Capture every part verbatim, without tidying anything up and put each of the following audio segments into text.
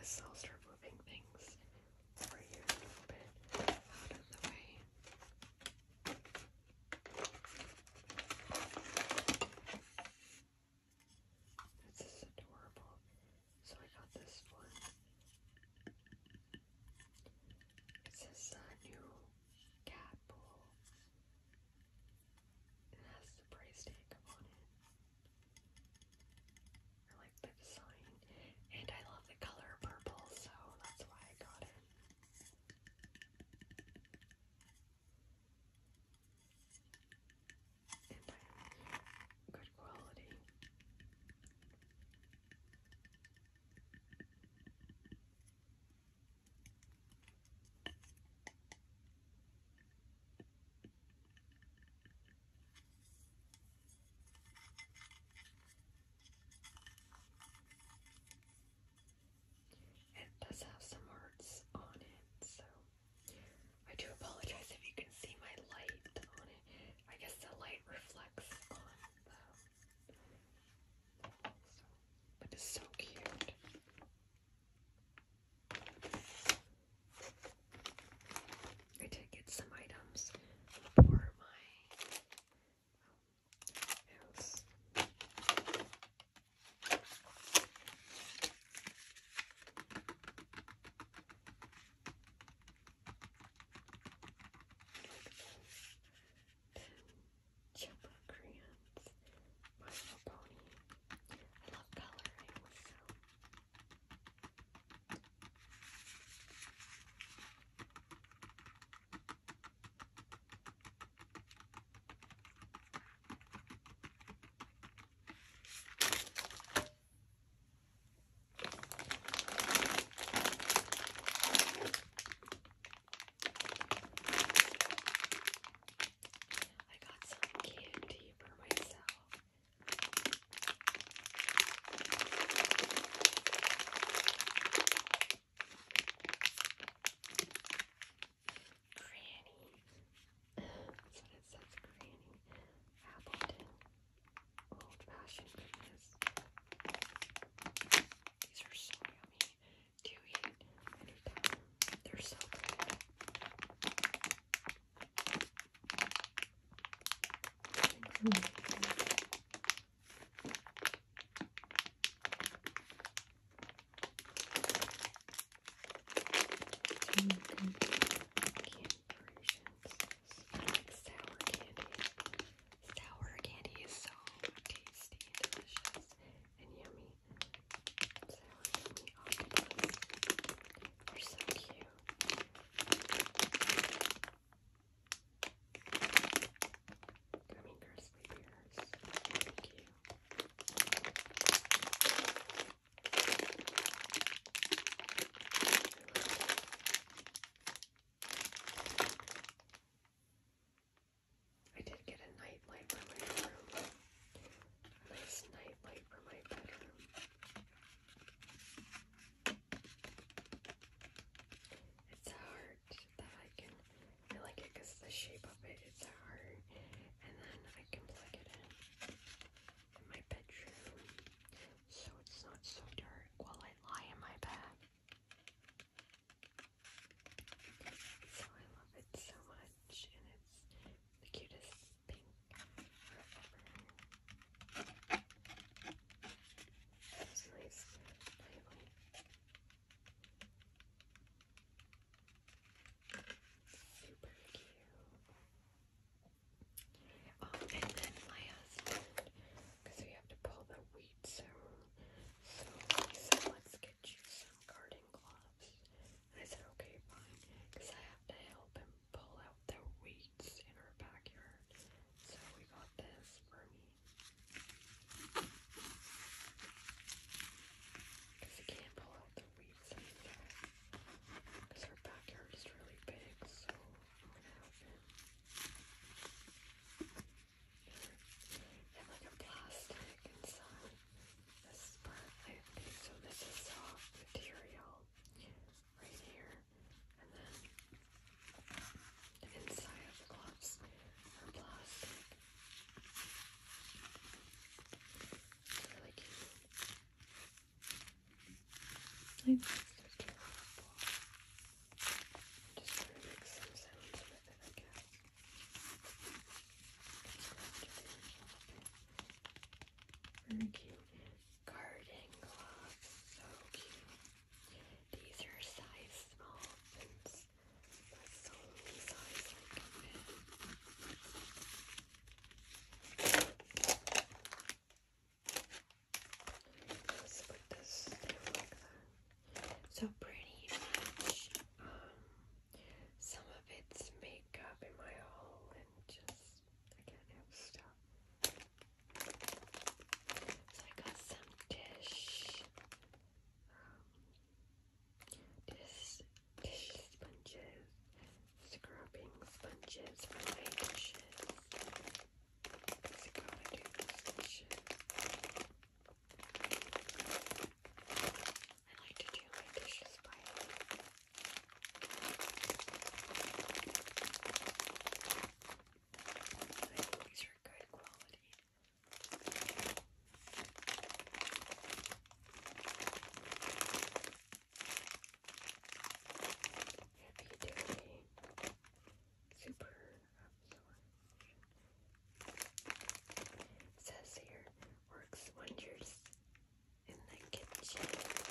guess I'll start moving things over here a little bit out of the way. This is adorable. So I got this one. It's this uh, new cat bowl. It has the price tag on it. I like the design. And I love the color purple, so that's why I got it. And I good quality. It does have some hearts on it, so I do apologize if you can see my light on it. I guess the light reflects on the, so, but it's so cute. I did get some items for my house. Chipper crayons, My Little Pony. I love coloring, so I got some candy for myself. Granny. That's what it says, Granny. Appleton. Old fashioned goodness. These are so yummy to eat anytime. They're so good. Mm. Candy versions. I like sour candy. Sour candy is so tasty and delicious and yummy. Sour yummy octopus. They're so cute. Gummy crispy bears. Thank you. I did get a night light for my room. A nice night light for my bedroom. It's a heart that I can, I like it because the shape of it is a heart, and then I can plug it in in my bedroom so it's not so dark while I lie in my bed. So I love it so much, and it's the cutest pink ever. It's nice night light. Super cute. Oh, and then my husband, because we have to pull the wheat soon, so he said, let's get you some garden gloves. And I said, okay, fine, because I have to help him pull out the weeds in our backyard. So we got this for me. Because he can't pull out the weeds anymore. Because our backyard is really big, so I'm gonna help him. And like a plastic inside this part. I, okay, so this is soft material right here, and then the inside of the gloves are plastic. It's really cute. I think it's sponges for my dishes. Because you gotta do those dishes. I like to do my dishes by hand. I think these are good quality. Heavy duty, super absorption. It says here, works wonders in the kitchen.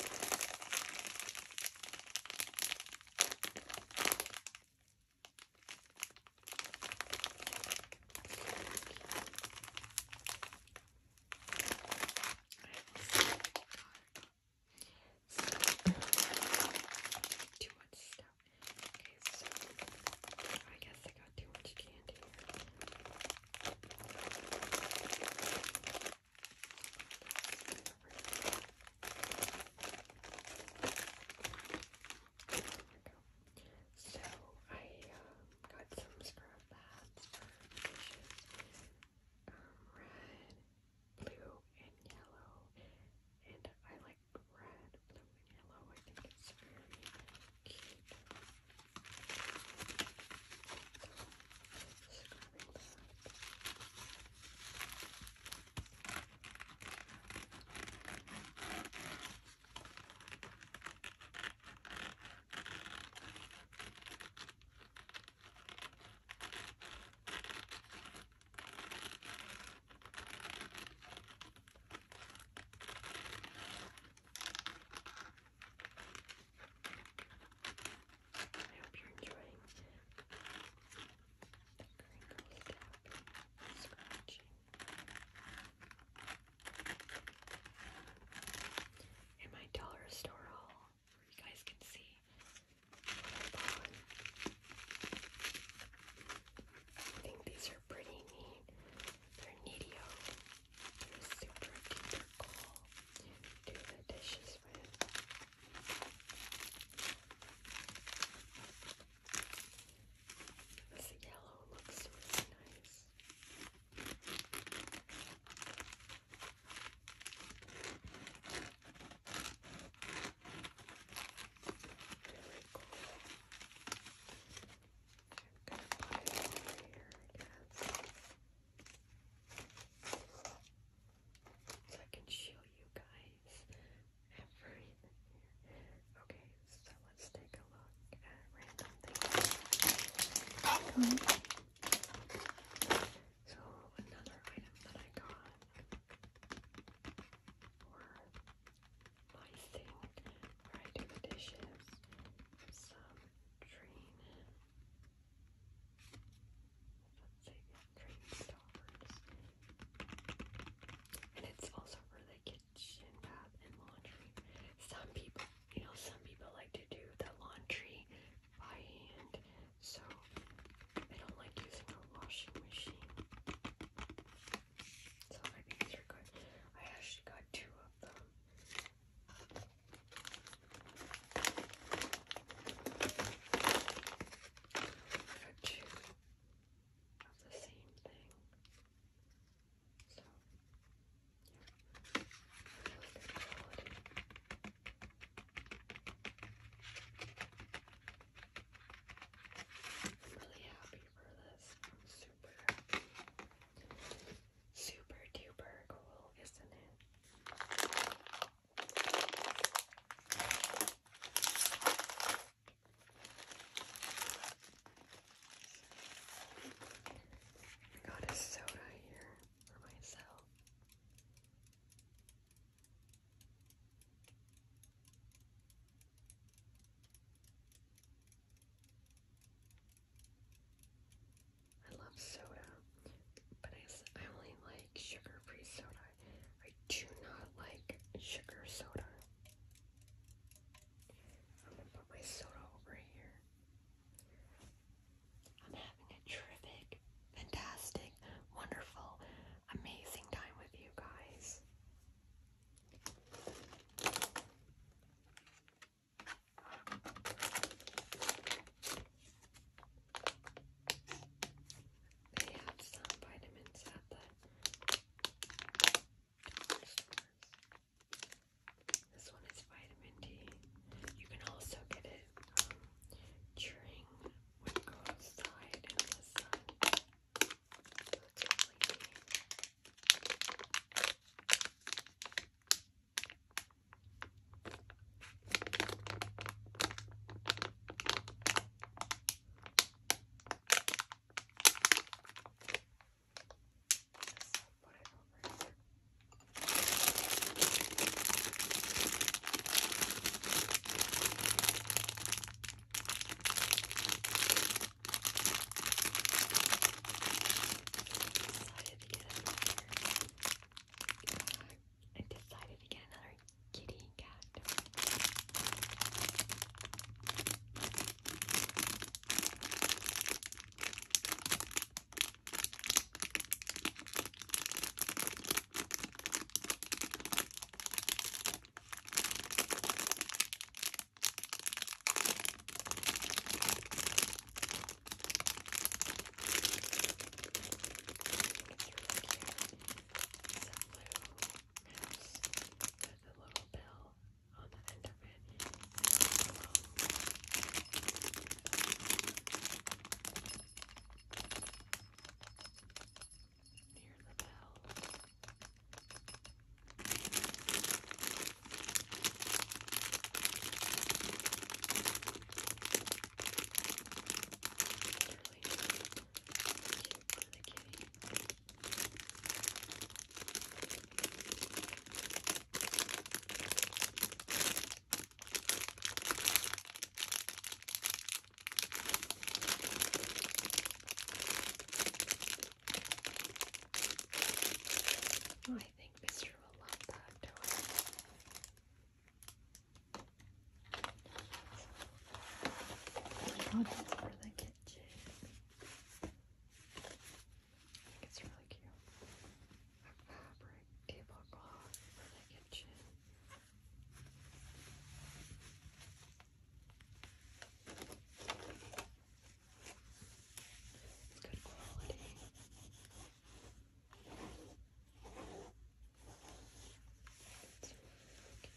Too much stuff. Okay, so I guess I got too much candy here. So I um, got some scrub pads for dishes. Um, red, blue, and yellow. And I like red, blue, and yellow. I think it's very cute. So, scrubbing that. I hope you're enjoying the crinkle step scratching. In my dollar store haul, where you guys can see what I bought. I think these are pretty neat. They're neatio. They're super duper cool to do the dishes with. This yellow looks really nice. Really cool. I'm gonna put it over here, I guess. So I can show you guys everything here. Okay, so let's take a look at random things. So another item that I got for my sink where I do the dishes is some drain, let's say drain stoppers. And it's also for the kitchen, bath, and laundry. Some people, you know, some people like to do the laundry by hand, so they don't I think Mister will love that toy. Oh, that's for the kitchen. I think it's really cute. A fabric tablecloth for the kitchen. It's good quality. It's really cute.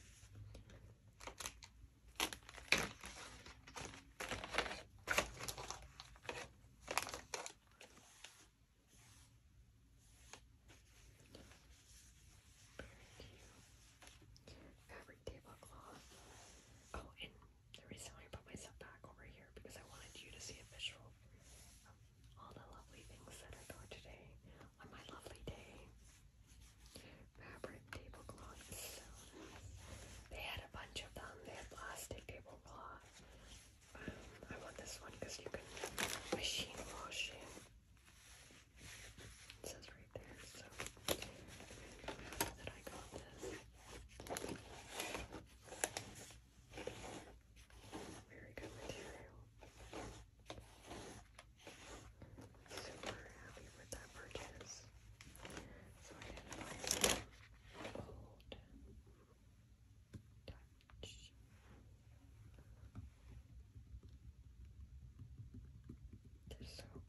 Fabric tablecloth. Oh, and the reason why I put myself back over here because I wanted you to see a visual of all the lovely things that I got today on my lovely day. Fabric tablecloth is so nice. They had a bunch of them. They had plastic tablecloth. Um, I want this one because you can machine wash it. It says right there, so I'm happy that I got this. Very good material. Super happy with that purchase. So I didn't buy some old Dutch. Dish soap.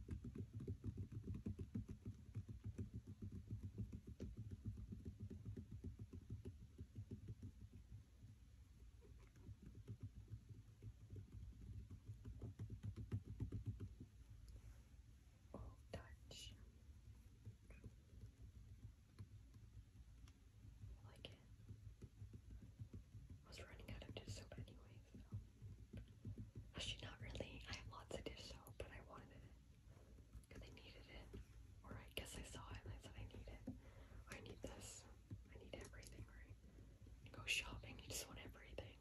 Old Dutch. I like it. I was running out of dish soap anyways, so. Actually, not really. I have lots of dish soap, but I wanted it because I needed it. Or I guess I saw it and I said I need it. I need this. I need everything, right? You go shopping, you just want everything.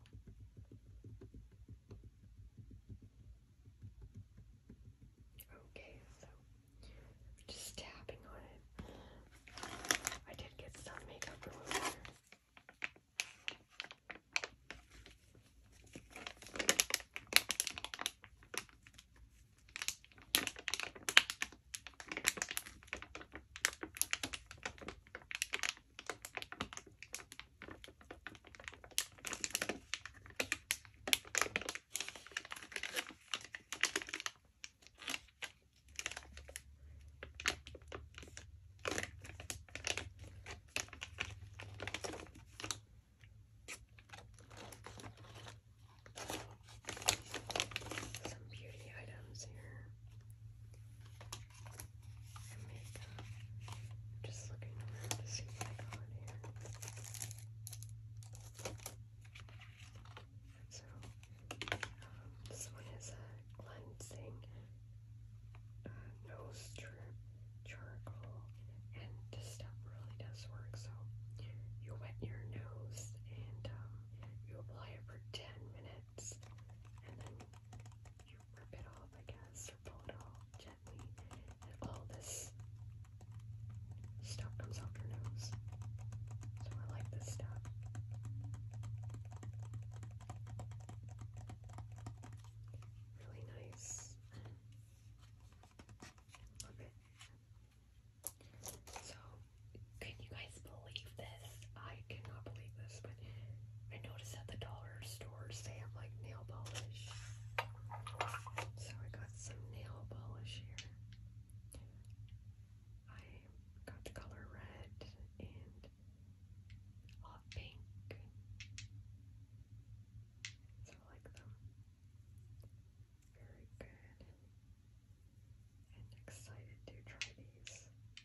Okay, so just tapping on it. I did get some makeup remover. Some beauty items here. And makeup. Just looking around to see what I got here. So, um, this one is a cleansing uh, nose strip charcoal, and this stuff really does work. So, you wet your nose and um, you apply it for ten minutes, and then you rip it off, I guess, or pull it off gently, and all this stuff comes off your nose. So I like this stuff. Really nice. Love it. So, can you guys believe this? I cannot believe this, but I noticed at the dollar stores they have like nail polish. So I got some nail polish here. I got the color red and hot pink. So I like them. Very good. And excited to try these.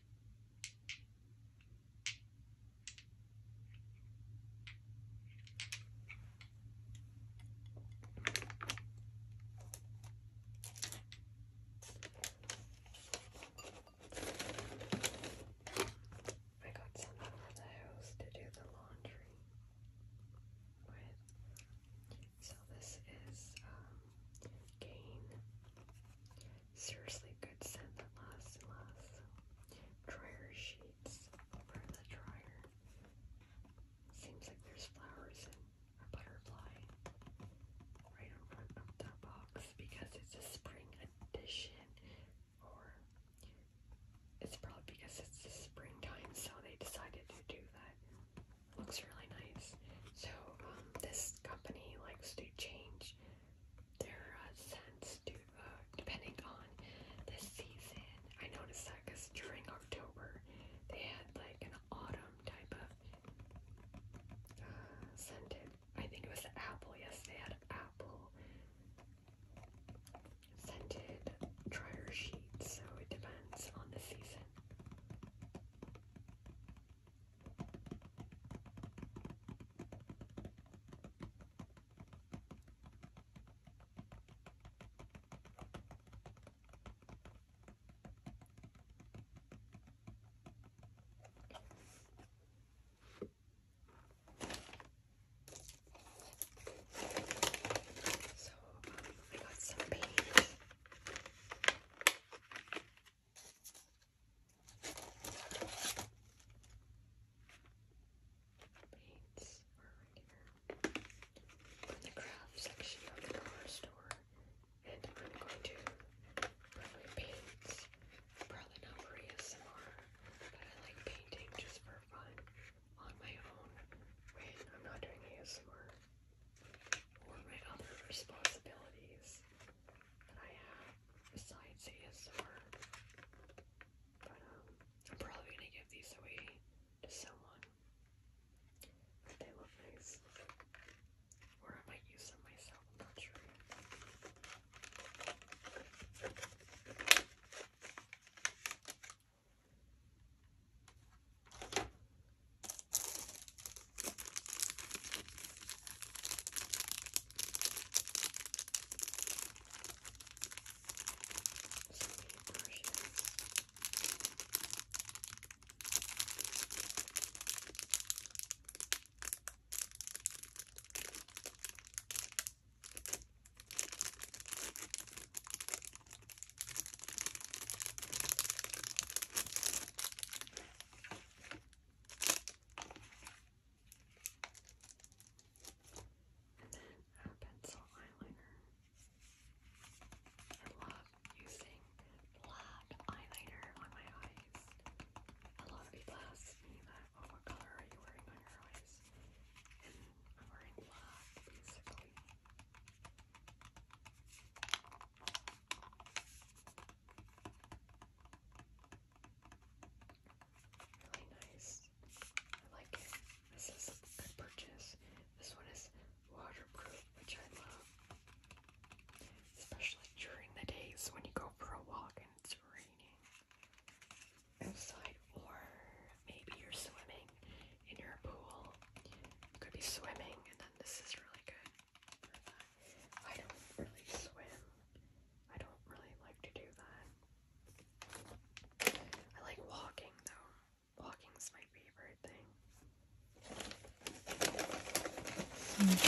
I got some for the house to do the laundry with. So this is um, Gain. Seriously good scent that lasts and lasts. Dryer sheets for the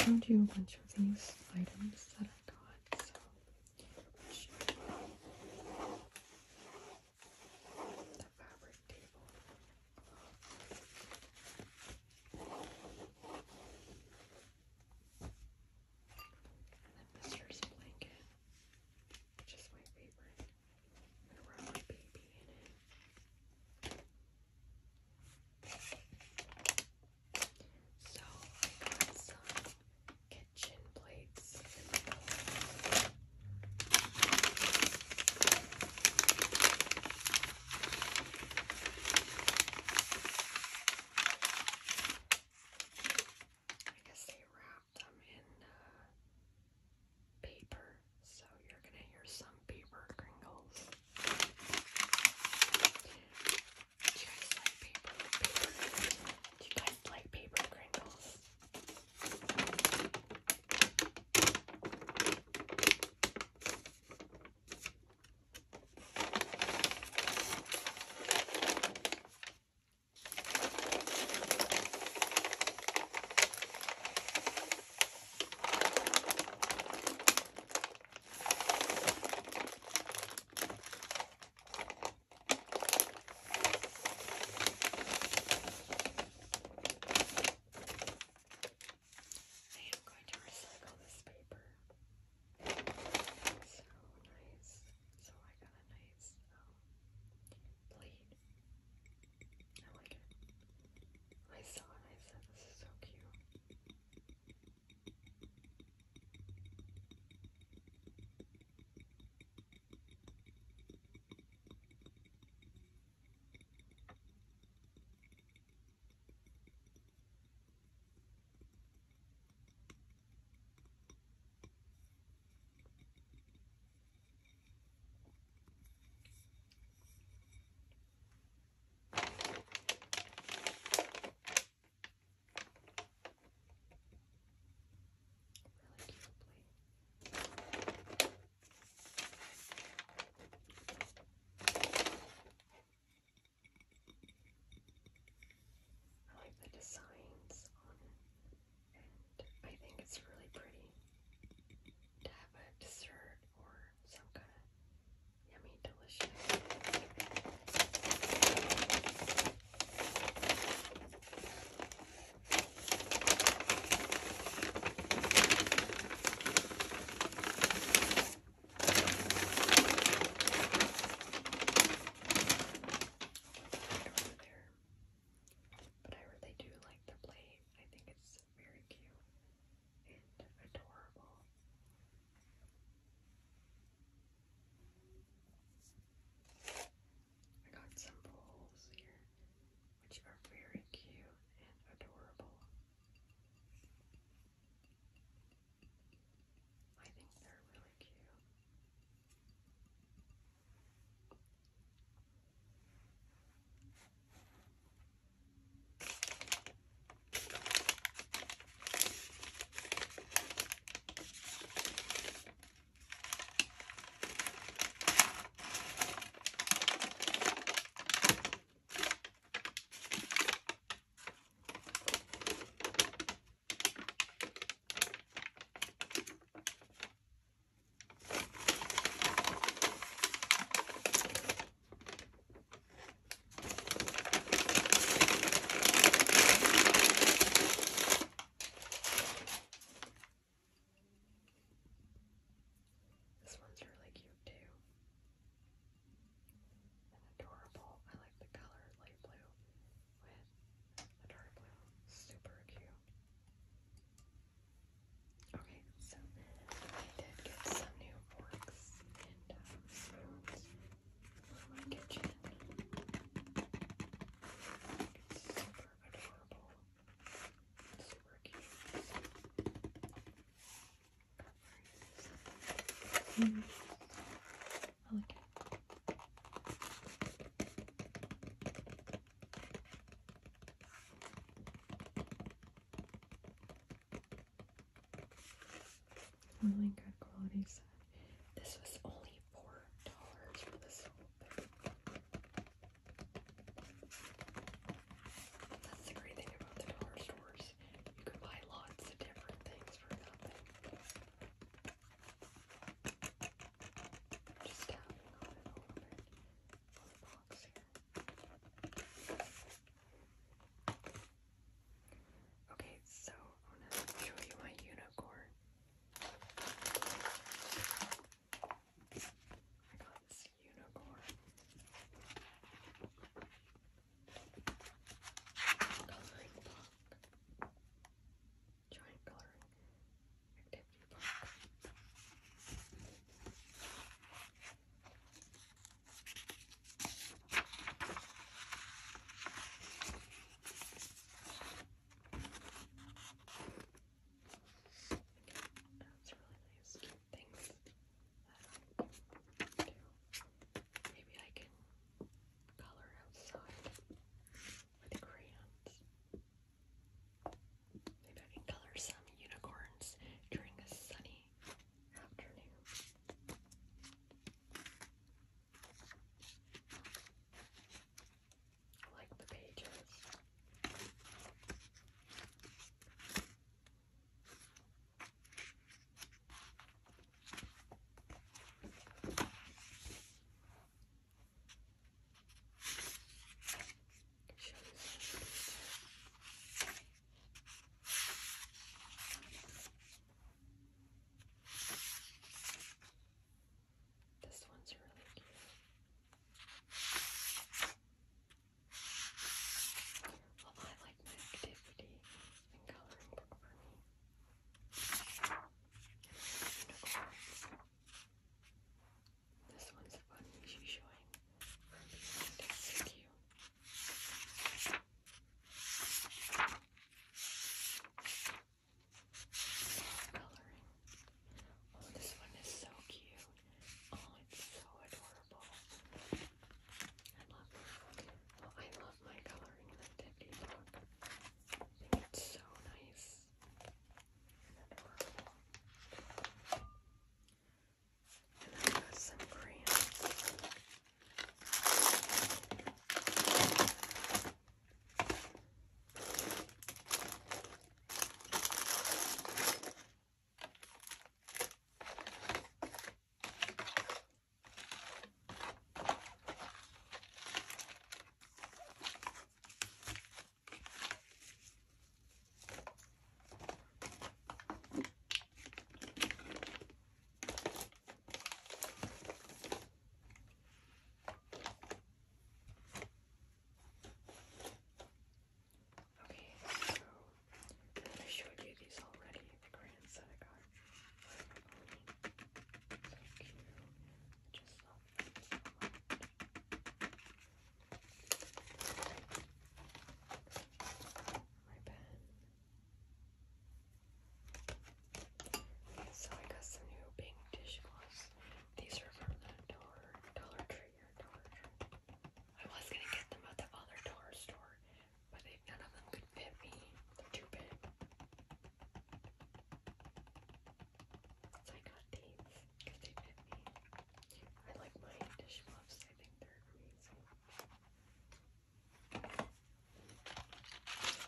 showed you a bunch of these items that I got, so the fabric table. And then Mister's blanket, which is my favorite. I'm gonna wrap my baby in it. So I got some kitchen plates in the colors. I guess they wrap them in uh, paper, so you're gonna hear some paper crinkles. Do you guys like paper? paper? Do you guys like paper crinkles? I am going to recycle this paper. So nice. So I got a nice um, plate. I like it. I saw it and I said, this is so cute. Really cute plate. I like the designs on it, and I think it's really pretty to have a dessert or some kind of yummy, delicious. Over there. But I really do like the plate. I think it's very cute and adorable. I got some bowls here, which are very cute and adorable. I think they're really cute. This one's really cute too. And adorable. I like the color light blue with the dark blue. Super cute. Okay, so I did get some new forks and um, spoons for my kitchen. It's super adorable. Super cute. Mm. I like it. Really good quality set. This was only four dollars for this whole thing. That's the great thing about the dollar stores. You can buy lots of different things for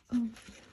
Oh, yeah.